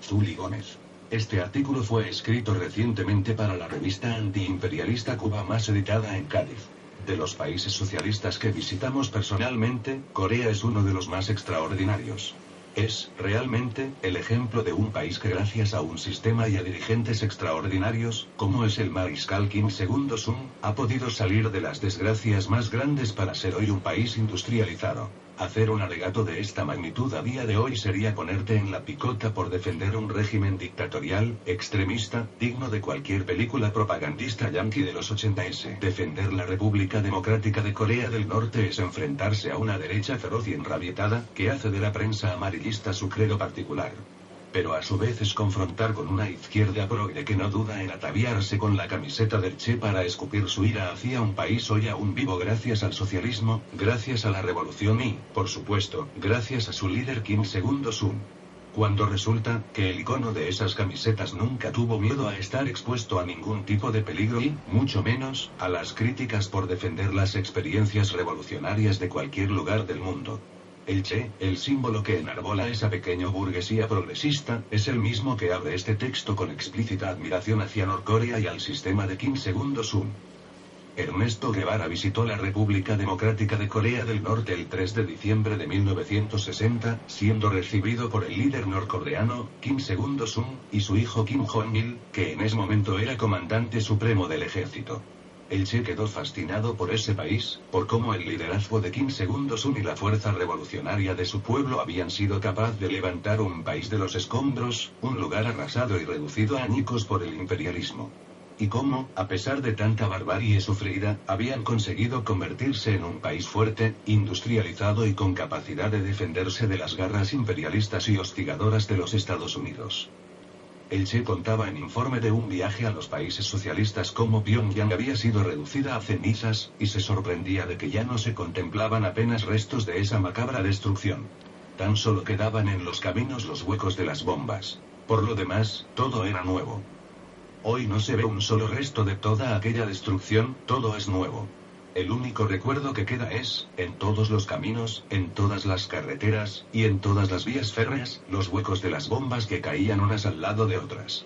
Zully Gómez. Este artículo fue escrito recientemente para la revista antiimperialista Cuba Más, editada en Cádiz. De los países socialistas que visitamos personalmente, Corea es uno de los más extraordinarios. Es, realmente, el ejemplo de un país que gracias a un sistema y a dirigentes extraordinarios, como es el mariscal Kim Il-sung, ha podido salir de las desgracias más grandes para ser hoy un país industrializado. Hacer un alegato de esta magnitud a día de hoy sería ponerte en la picota por defender un régimen dictatorial, extremista, digno de cualquier película propagandista yanqui de los 80s. Defender la República Democrática de Corea del Norte es enfrentarse a una derecha feroz y enrabietada, que hace de la prensa amarillista su credo particular. Pero a su vez es confrontar con una izquierda progre que no duda en ataviarse con la camiseta del Che para escupir su ira hacia un país hoy aún vivo gracias al socialismo, gracias a la revolución y, por supuesto, gracias a su líder Kim Il-sung. Cuando resulta que el icono de esas camisetas nunca tuvo miedo a estar expuesto a ningún tipo de peligro y, mucho menos, a las críticas por defender las experiencias revolucionarias de cualquier lugar del mundo. El Che, el símbolo que enarbola esa pequeña burguesía progresista, es el mismo que abre este texto con explícita admiración hacia Norcorea y al sistema de Kim Il-sung. Ernesto Guevara visitó la República Democrática de Corea del Norte el 3 de diciembre de 1960, siendo recibido por el líder norcoreano, Kim Il-sung, y su hijo Kim Jong-il, que en ese momento era comandante supremo del ejército. El Che quedó fascinado por ese país, por cómo el liderazgo de Kim Il-sung y la fuerza revolucionaria de su pueblo habían sido capaz de levantar un país de los escombros, un lugar arrasado y reducido a añicos por el imperialismo. Y cómo, a pesar de tanta barbarie sufrida, habían conseguido convertirse en un país fuerte, industrializado y con capacidad de defenderse de las garras imperialistas y hostigadoras de los Estados Unidos. El Che contaba en informe de un viaje a los países socialistas cómo Pyongyang había sido reducida a cenizas, y se sorprendía de que ya no se contemplaban apenas restos de esa macabra destrucción. Tan solo quedaban en los caminos los huecos de las bombas. Por lo demás, todo era nuevo. Hoy no se ve un solo resto de toda aquella destrucción, todo es nuevo. El único recuerdo que queda es, en todos los caminos, en todas las carreteras, y en todas las vías férreas, los huecos de las bombas que caían unas al lado de otras.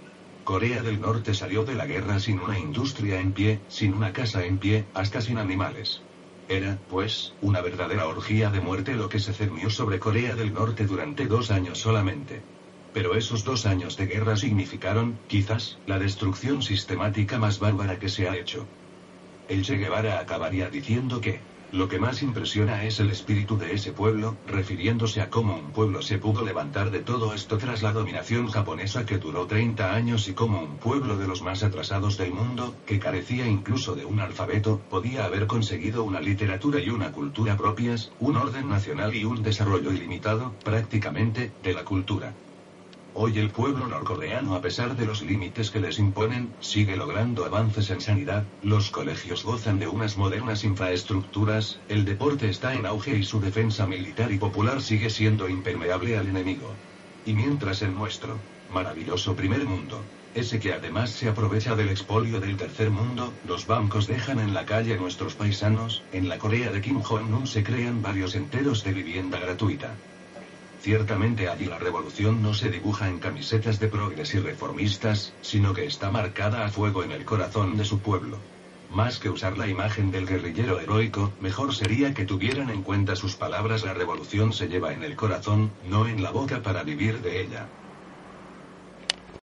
Corea del Norte salió de la guerra sin una industria en pie, sin una casa en pie, hasta sin animales. Era, pues, una verdadera orgía de muerte lo que se cernió sobre Corea del Norte durante 2 años solamente. Pero esos 2 años de guerra significaron, quizás, la destrucción sistemática más bárbara que se ha hecho. El Che Guevara acabaría diciendo que lo que más impresiona es el espíritu de ese pueblo, refiriéndose a cómo un pueblo se pudo levantar de todo esto tras la dominación japonesa que duró 30 años y cómo un pueblo de los más atrasados del mundo, que carecía incluso de un alfabeto, podía haber conseguido una literatura y una cultura propias, un orden nacional y un desarrollo ilimitado, prácticamente, de la cultura. Hoy el pueblo norcoreano, a pesar de los límites que les imponen, sigue logrando avances en sanidad, los colegios gozan de unas modernas infraestructuras, el deporte está en auge y su defensa militar y popular sigue siendo impermeable al enemigo. Y mientras en nuestro maravilloso primer mundo, ese que además se aprovecha del expolio del tercer mundo, los bancos dejan en la calle a nuestros paisanos, en la Corea de Kim Jong-un se crean barrios enteros de vivienda gratuita. Ciertamente allí la revolución no se dibuja en camisetas de progres y reformistas, sino que está marcada a fuego en el corazón de su pueblo. Más que usar la imagen del guerrillero heroico, mejor sería que tuvieran en cuenta sus palabras: la revolución se lleva en el corazón, no en la boca para vivir de ella.